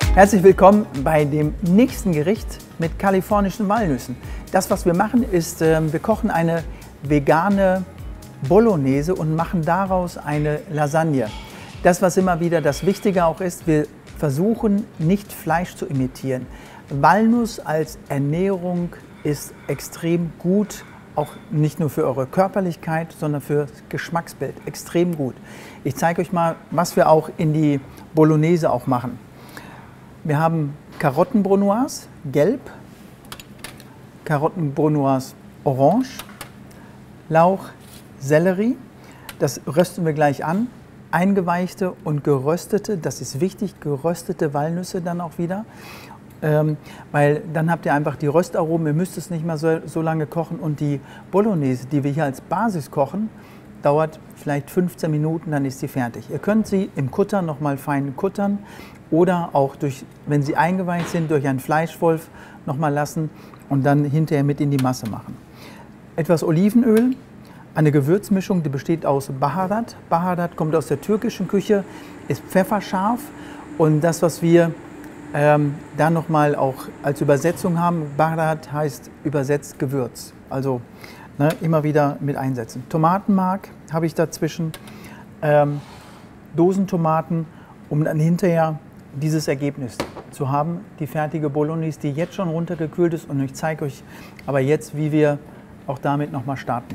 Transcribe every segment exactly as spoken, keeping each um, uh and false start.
Herzlich willkommen bei dem nächsten Gericht mit kalifornischen Walnüssen. Das, was wir machen, ist, äh, wir kochen eine vegane Bolognese und machen daraus eine Lasagne. Das, was immer wieder das Wichtige auch ist, wir versuchen nicht Fleisch zu imitieren. Walnuss als Ernährung ist extrem gut, auch nicht nur für eure Körperlichkeit, sondern für das Geschmacksbild. Extrem gut. Ich zeige euch mal, was wir auch in die Bolognese auch machen. Wir haben Karotten Brunoise, gelb, Karotten Brunoise, orange, Lauch, Sellerie. Das rösten wir gleich an. Eingeweichte und geröstete, das ist wichtig, geröstete Walnüsse dann auch wieder. Ähm, weil dann habt ihr einfach die Röstaromen, ihr müsst es nicht mehr so, so lange kochen. Und die Bolognese, die wir hier als Basis kochen, dauert vielleicht fünfzehn Minuten, dann ist sie fertig. Ihr könnt sie im Kutter noch mal fein kuttern oder auch, durch, wenn sie eingeweicht sind, durch einen Fleischwolf noch mal lassen und dann hinterher mit in die Masse machen. Etwas Olivenöl, eine Gewürzmischung, die besteht aus Baharat. Baharat kommt aus der türkischen Küche, ist pfefferscharf und das, was wir ähm, da noch mal auch als Übersetzung haben, Baharat heißt übersetzt Gewürz. Also ne, immer wieder mit einsetzen. Tomatenmark habe ich dazwischen, ähm, Dosentomaten, um dann hinterher dieses Ergebnis zu haben, die fertige Bolognese, die jetzt schon runtergekühlt ist. Und ich zeige euch aber jetzt, wie wir auch damit noch mal starten.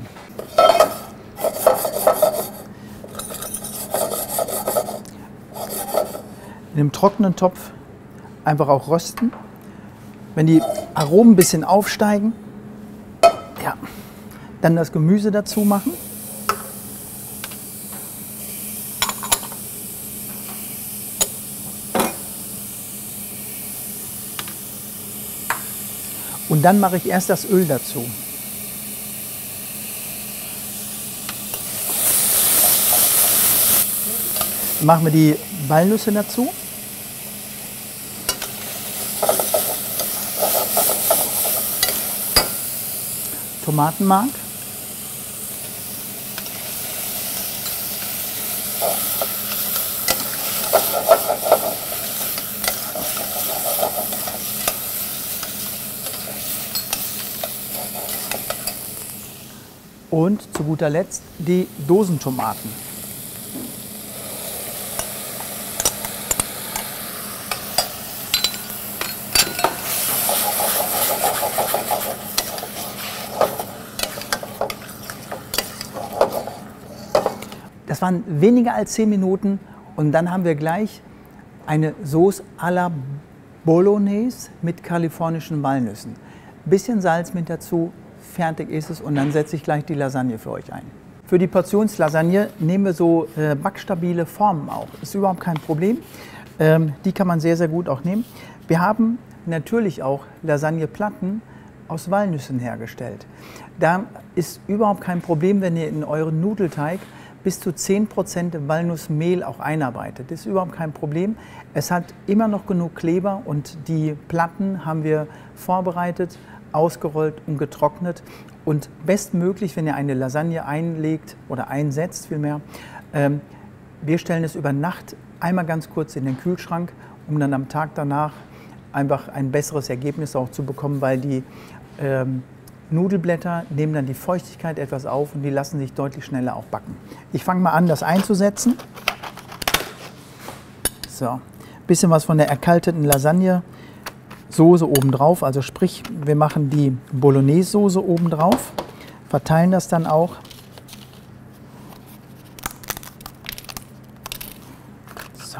In einem trockenen Topf einfach auch rösten. Wenn die Aromen ein bisschen aufsteigen, ja, dann das Gemüse dazu machen. Und dann mache ich erst das Öl dazu. Dann machen wir die Walnüsse dazu. Tomatenmark. Und zu guter Letzt die Dosentomaten. Das waren weniger als zehn Minuten und dann haben wir gleich eine Sauce à la Bolognese mit kalifornischen Walnüssen. Bisschen Salz mit dazu. Fertig ist es und dann setze ich gleich die Lasagne für euch ein. Für die Portionslasagne nehmen wir so äh, backstabile Formen auch. Ist überhaupt kein Problem. Ähm, die kann man sehr, sehr gut auch nehmen. Wir haben natürlich auch Lasagneplatten aus Walnüssen hergestellt. Da ist überhaupt kein Problem, wenn ihr in euren Nudelteig bis zu zehn Prozent Walnussmehl auch einarbeitet. Das ist überhaupt kein Problem. Es hat immer noch genug Kleber und die Platten haben wir vorbereitet, ausgerollt und getrocknet. Und bestmöglich, wenn ihr eine Lasagne einlegt oder einsetzt vielmehr, ähm, wir stellen es über Nacht einmal ganz kurz in den Kühlschrank, um dann am Tag danach einfach ein besseres Ergebnis auch zu bekommen, weil die ähm, Nudelblätter nehmen dann die Feuchtigkeit etwas auf und die lassen sich deutlich schneller auch backen. Ich fange mal an, das einzusetzen. So, ein bisschen was von der erkalteten Lasagne. Soße obendrauf, also sprich, wir machen die Bolognese-Soße obendrauf, verteilen das dann auch. So.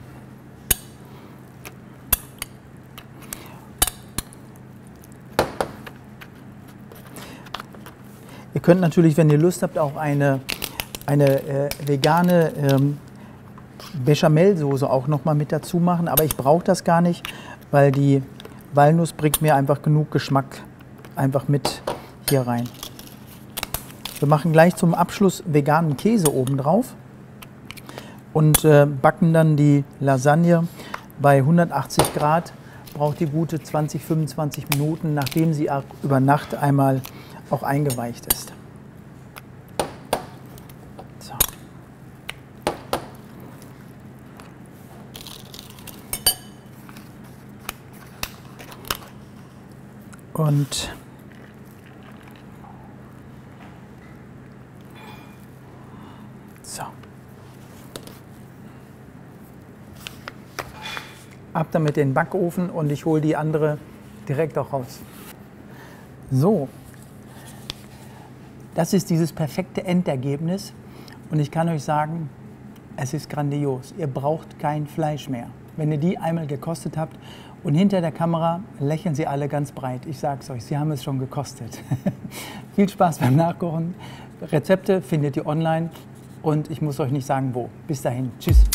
Ihr könnt natürlich, wenn ihr Lust habt, auch eine, eine äh, vegane ähm, Bechamelsoße auch noch mal mit dazu machen, aber ich brauche das gar nicht, weil die Walnuss bringt mir einfach genug Geschmack einfach mit hier rein. Wir machen gleich zum Abschluss veganen Käse oben drauf und äh, backen dann die Lasagne bei hundertachtzig Grad. Braucht die gute zwanzig, fünfundzwanzig Minuten, nachdem sie auch über Nacht einmal auch eingeweicht ist. So. Und so. Ab damit in den Backofen und ich hole die andere direkt auch raus. So, das ist dieses perfekte Endergebnis und ich kann euch sagen, es ist grandios. Ihr braucht kein Fleisch mehr. Wenn ihr die einmal gekostet habt und hinter der Kamera lächeln sie alle ganz breit. Ich sage es euch, sie haben es schon gekostet. Viel Spaß beim Nachkochen. Rezepte findet ihr online und ich muss euch nicht sagen, wo. Bis dahin, tschüss.